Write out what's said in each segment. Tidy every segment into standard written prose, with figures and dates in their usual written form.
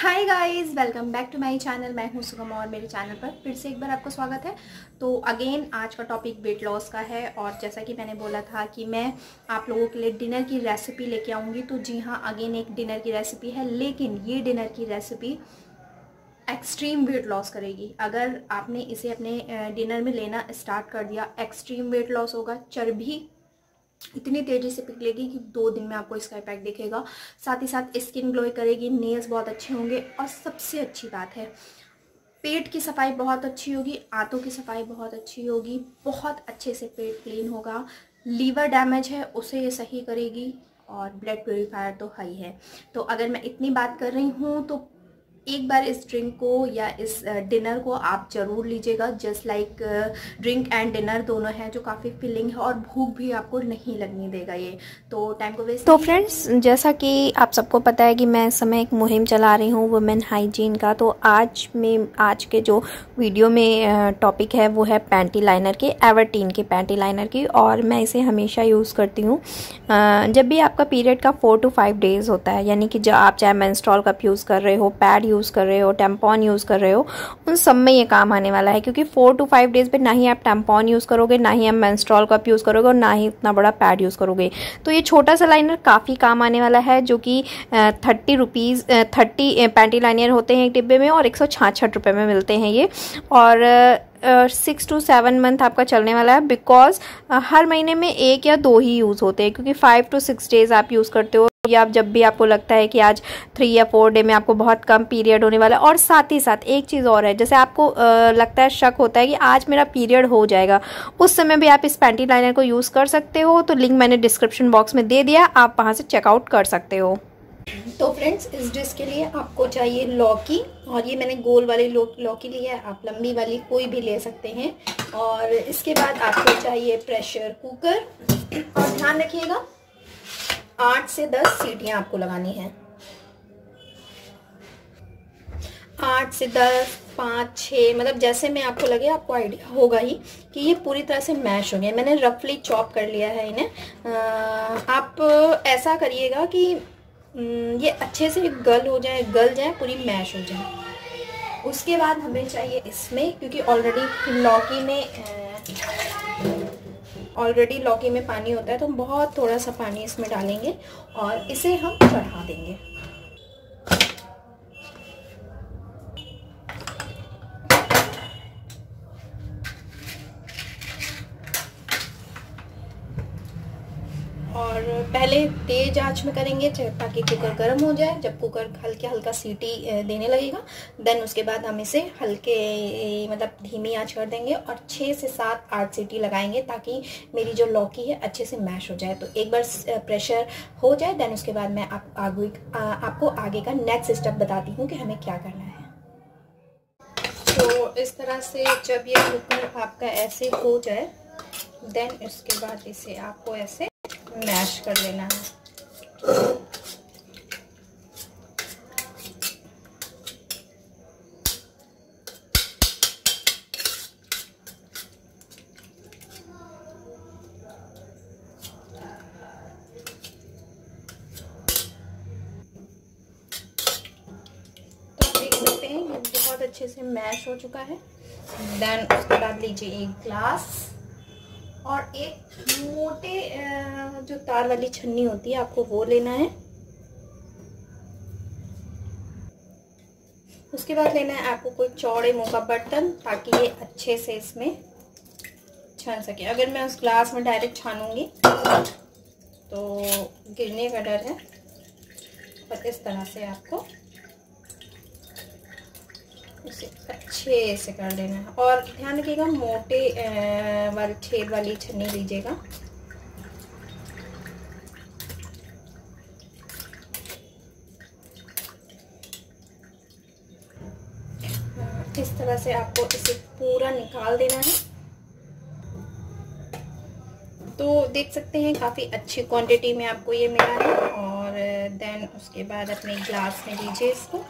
Hi guys, welcome back to my channel. मैं हूं सुगम और मेरे चैनल पर फिर से एक बार आपको स्वागत है। तो अगेन आज का टॉपिक वेट लॉस का है और जैसा कि मैंने बोला था कि मैं आप लोगों के लिए डिनर की रेसिपी लेके आऊँगी। तो जी हाँ, अगेन एक डिनर की रेसिपी है, लेकिन ये डिनर की रेसिपी एक्सट्रीम वेट लॉस करेगी। अगर आपने इसे अपने डिनर में लेना स्टार्ट कर दिया, एक्सट्रीम वेट लॉस होगा। चर्बी इतनी तेज़ी से पिघलेगी कि 2 दिन में आपको इसका इफेक्ट दिखेगा। साथ ही साथ स्किन ग्लो करेगी, नेल्स बहुत अच्छे होंगे और सबसे अच्छी बात है पेट की सफाई बहुत अच्छी होगी, आंतों की सफाई बहुत अच्छी होगी, बहुत अच्छे से पेट क्लीन होगा। लीवर डैमेज है उसे ये सही करेगी और ब्लड प्योरीफायर तो हाई है। तो अगर मैं इतनी बात कर रही हूँ तो एक बार इस ड्रिंक को या इस डिनर को आप ज़रूर लीजिएगा। Just like drink and dinner दोनों है जो काफ़ी फिलिंग है और भूख भी आपको नहीं लगने देगा ये। तो टाइम को वेस्ट। तो फ्रेंड्स, जैसा कि आप सबको पता है कि मैं इस समय एक मुहिम चला रही हूँ वुमेन हाइजीन का। तो आज के जो वीडियो में टॉपिक है वो है पैंटी लाइनर के, एवर्टीन के पैंटी लाइनर की। और मैं इसे हमेशा यूज़ करती हूँ जब भी आपका पीरियड का 4 to 5 डेज़ होता है, यानी कि जो आप चाहे मेंस्ट्रुअल कप यूज़ कर रहे हो, पैड यूज़ कर रहे हो, टेम्पॉन यूज़ कर रहे हो, उन सब में ये काम आने वाला है। क्योंकि 4 to 5 डेज़ पे ना ही आप टेम्पॉन यूज़ करोगे, ना ही आप मेंस्ट्रुअल कप यूज़ करोगे और ना ही इतना बड़ा पैड यूज़ करोगे। तो ये छोटा सा लाइनर काफ़ी काम आने वाला है, जो कि 30 पैंटी लाइनर होते हैं एक डिब्बे में और 166 रुपये में मिलते हैं ये। और 6 to 7 मंथ आपका चलने वाला है। बिकॉज हर महीने में 1 या 2 ही यूज़ होते हैं, क्योंकि 5 to 6 डेज़ आप यूज़ करते हो, या आप जब भी आपको लगता है कि आज 3 या 4 डे में आपको बहुत कम पीरियड होने वाला है। और साथ ही साथ एक चीज़ और है, जैसे आपको लगता है, शक होता है कि आज मेरा पीरियड हो जाएगा, उस समय भी आप इस पैंटी लाइनर को यूज़ कर सकते हो। तो लिंक मैंने डिस्क्रिप्शन बॉक्स में दे दिया, आप वहाँ से चेकआउट कर सकते हो। तो फ्रेंड्स, इस डिश के लिए आपको चाहिए लौकी, और ये मैंने गोल वाली लौकी ली है, आप लंबी वाली कोई भी ले सकते हैं। और इसके बाद आपको चाहिए प्रेशर कुकर, और ध्यान रखिएगा 8 से 10 सीटियां आपको लगानी है। 8 से 10, 5, 6, मतलब जैसे में आपको लगे, आपको आइडिया होगा ही कि ये पूरी तरह से मैश हो गया। मैंने रफली चॉप कर लिया है इन्हें। आप ऐसा करिएगा कि ये अच्छे से गल जाए, पूरी मैश हो जाए। उसके बाद हमें चाहिए इसमें, क्योंकि ऑलरेडी लौकी में पानी होता है, तो हम बहुत थोड़ा सा पानी इसमें डालेंगे और इसे हम चढ़ा देंगे। और पहले तेज आंच में करेंगे ताकि कुकर गर्म हो जाए। जब कुकर हल्का सीटी देने लगेगा, देन उसके बाद हम इसे हल्के मतलब धीमी आंच कर देंगे और 6 से 7, 8 सीटी लगाएंगे, ताकि मेरी जो लौकी है अच्छे से मैश हो जाए। तो एक बार प्रेशर हो जाए, देन उसके बाद मैं आपको आगे का नेक्स्ट स्टेप बताती हूँ कि हमें क्या करना है। तो इस तरह से जब ये कुकर आपका ऐसे हो जाए, देन उसके बाद इसे आपको ऐसे मैश कर लेना है। तो देख सकते हैं ये बहुत अच्छे से मैश हो चुका है। देन उसके बाद लीजिए एक ग्लास और एक मोटे जो तार वाली छन्नी होती है, आपको वो लेना है। उसके बाद लेना है आपको कोई चौड़े मुंह का बर्तन, ताकि ये अच्छे से इसमें छान सके। अगर मैं उस ग्लास में डायरेक्ट छानूंगी तो गिरने का डर है, पर इस तरह से आपको इसे अच्छे से कर लेना है। और ध्यान रखिएगा मोटे वाली छेद वाली छन्नी लीजिएगा। इस तरह से आपको इसे पूरा निकाल देना है। तो देख सकते हैं काफ़ी अच्छी क्वांटिटी में आपको ये मिला है। और देन उसके बाद अपने ग्लास में लीजिए इसको।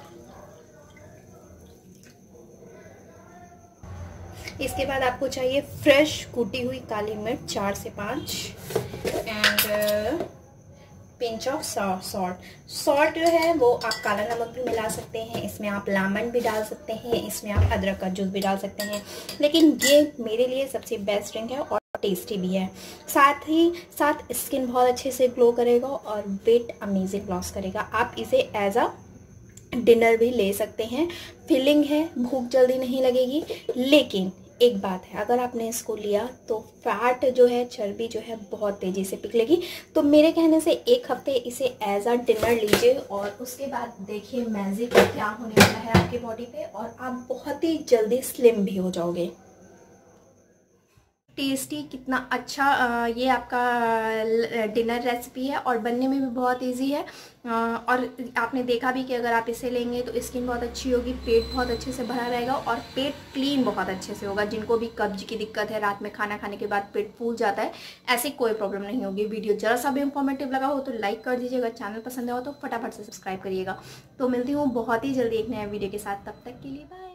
इसके बाद आपको चाहिए फ्रेश कूटी हुई काली मिर्च 4 से 5, एंड पिंच ऑफ सॉल्ट जो है वो आप काला नमक भी मिला सकते हैं, इसमें आप लेमन भी डाल सकते हैं, इसमें आप अदरक का जूस भी डाल सकते हैं। लेकिन ये मेरे लिए सबसे बेस्ट ड्रिंक है और टेस्टी भी है। साथ ही साथ स्किन बहुत अच्छे से ग्लो करेगा और वेट अमेजिंग लॉस करेगा। आप इसे एज अ डिनर भी ले सकते हैं। फिलिंग है, भूख जल्दी नहीं लगेगी। लेकिन एक बात है, अगर आपने इसको लिया तो फैट जो है, चर्बी जो है बहुत तेज़ी से पिघलेगी। तो मेरे कहने से एक हफ्ते इसे एज अ डिनर लीजिए और उसके बाद देखिए मैजिक क्या होने वाला है आपकी बॉडी पे, और आप बहुत ही जल्दी स्लिम भी हो जाओगे। टेस्टी कितना अच्छा ये आपका डिनर रेसिपी है और बनने में भी बहुत इजी है। और आपने देखा भी कि अगर आप इसे लेंगे तो स्किन बहुत अच्छी होगी, पेट बहुत अच्छे से भरा रहेगा और पेट क्लीन बहुत अच्छे से होगा। जिनको भी कब्ज की दिक्कत है, रात में खाना खाने के बाद पेट फूल जाता है, ऐसी कोई प्रॉब्लम नहीं होगी। वीडियो जरा सा भी इंफॉर्मेटिव लगा हो तो लाइक कर दीजिएगा, चैनल पसंद हो तो फटाफट से सब्सक्राइब करिएगा। तो मिलती हूँ बहुत ही जल्दी एक नया वीडियो के साथ, तब तक के लिए बाय।